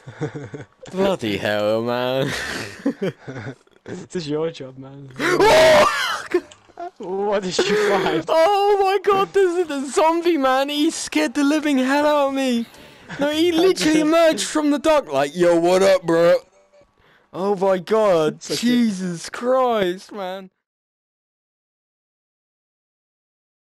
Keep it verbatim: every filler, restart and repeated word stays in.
Bloody hell, man. This is your job, man. Oh! What did you find? Oh my god, this is the zombie, man. He scared the living hell out of me. No, he literally emerged from the dark like, yo, what up, bro? Oh my god, Such a- Jesus Christ, man.